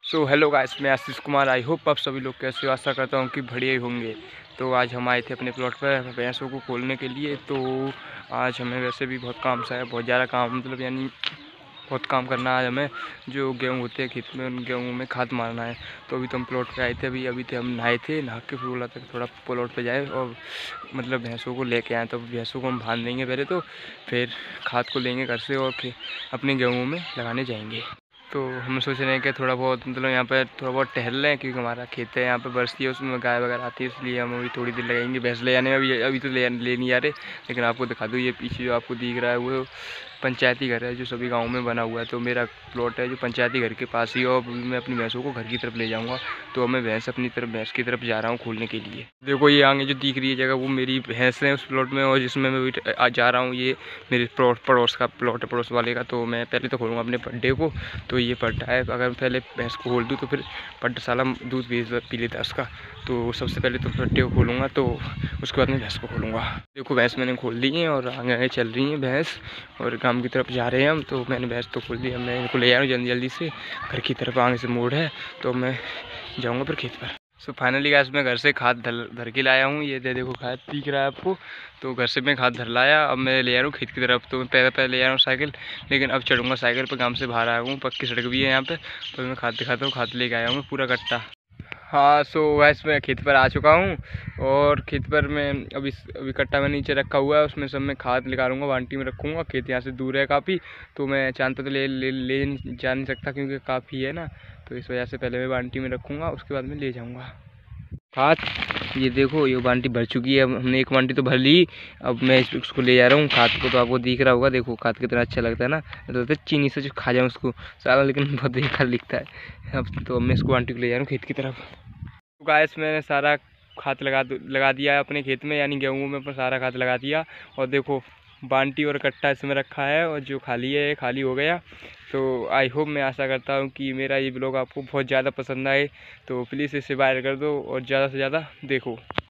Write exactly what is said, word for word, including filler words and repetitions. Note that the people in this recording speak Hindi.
सो हेलो गाइस, मैं आशीष कुमार। आई होप आप सभी लोग कैसे हो। आशा करता हूँ कि बढ़िया ही होंगे। तो आज हम आए थे अपने प्लॉट पर भैंसों को खोलने के लिए। तो आज हमें वैसे भी बहुत काम सा है, बहुत ज़्यादा काम, मतलब यानी बहुत काम करना है हमें। जो गेहूँ होते हैं खेत में, उन गेहूँ में खाद मारना है। तो अभी तो हम प्लॉट पे आए थे, अभी अभी थे हम नहाए थे, नहा के फिर बोला था थोड़ा प्लॉट पे जाए और मतलब भैंसों को लेके आए। तो भैंसों को हम बांध देंगे पहले, तो फिर खाद को लेंगे घर से और अपने गेहूँ में लगाने जाएंगे। तो हम सोच रहे हैं कि थोड़ा बहुत मतलब यहाँ पर थोड़ा बहुत टहल रहे हैं, क्योंकि हमारा खेत है यहाँ पर बरसती है, उसमें गाय वगैरह आती है, इसलिए हम अभी थोड़ी देर लगाएंगे भैंस ले जाने में। अभी अभी तो ले ले नहीं आ रहे, लेकिन आपको दिखा दूँ, ये पीछे जो आपको दिख रहा है वो पंचायती घर है जो सभी गाँव में बना हुआ है। तो मेरा प्लॉट है जो पंचायती घर के पास ही, और मैं अपनी भैंसों को घर की तरफ ले जाऊँगा। तो मैं भैंस अपनी तरफ भैंस की तरफ जा रहा हूँ खोलने के लिए। देखो ये आगे जो दिख रही है जगह, वो मेरी भैंस है उस प्लॉट में, और जिसमें मैं आज जा रहा हूँ ये मेरे प्लॉट पड़ोस का प्लॉट है, पड़ोस वाले का। तो मैं पहले तो खोलूँगा अपने पड्डे को। तो ये पड्डा है, अगर पहले भैंस को खोल दूँ तो फिर पड्डा साला दूध पी लेता है उसका। तो सबसे पहले तो पड्डे को खोलूँगा, तो उसके बाद मैं भैंस को खोलूँगा। देखो भैंस मैंने खोल दी है और आगे आगे चल रही हैं भैंस, और काम की तरफ जा रहे हैं हम। तो मैंने भैंस तो खोल दी, अब मैं इनको ले जा रहा हूँ जल्दी जल्दी से घर की तरफ। आगे से मोड़ है तो मैं जाऊँगा फिर खेत पर। सो फाइनली गैस मैं घर से खाद धर धर के लाया हूँ। ये दे देखो खाद दिख रहा है आपको। तो घर से मैं खाद धर लाया, अब मैं ले आ रहा हूँ खेत की तरफ। तो मैं पहले पहले ले आ रहा हूँ साइकिल, लेकिन अब चढ़ूँगा साइकिल पर। काम से बाहर आया हूँ, पक्की सड़क भी है यहाँ पे। तो मैं खाद दिखाता हूँ, खाद लेके आया हूँ पूरा कट्टा। हाँ सो वैसे मैं खेत पर आ चुका हूँ, और खेत पर मैं अभी अभी कट्टा में नीचे रखा हुआ है, उसमें सब मैं खाद निकालूंगा, बाल्टी में रखूँगा। खेत यहाँ से दूर है काफ़ी, तो मैं चांद पर तो ले ले ले जा नहीं सकता क्योंकि काफ़ी है ना। तो इस वजह से पहले मैं बाल्टी में रखूँगा, उसके बाद में ले जाऊँगा खाद। ये देखो ये बाल्टी भर चुकी है, हमने एक बाल्टी तो भर ली। अब मैं उसको ले जा रहा हूँ खाद को। तो आपको दिख रहा होगा, देखो खाद कितना अच्छा लगता है ना। तो चीनी से जो खा जाऊँ उसको सारा, लेकिन बहुत बेकार दिखता है। अब तो मैं इसको बाल्टी को ले जा रहा हूँ खेत की तरफ। तो गाइस मैंने सारा खाद लगा लगा दिया है अपने खेत में, यानी गेहूँ में पर सारा खाद लगा दिया। और देखो बाल्टी और कट्टा इसमें रखा है, और जो खाली है खाली हो गया। तो आई होप, मैं आशा करता हूँ कि मेरा ये ब्लॉग आपको बहुत ज़्यादा पसंद आए। तो प्लीज़ इसे वायरल कर दो और ज़्यादा से ज़्यादा देखो।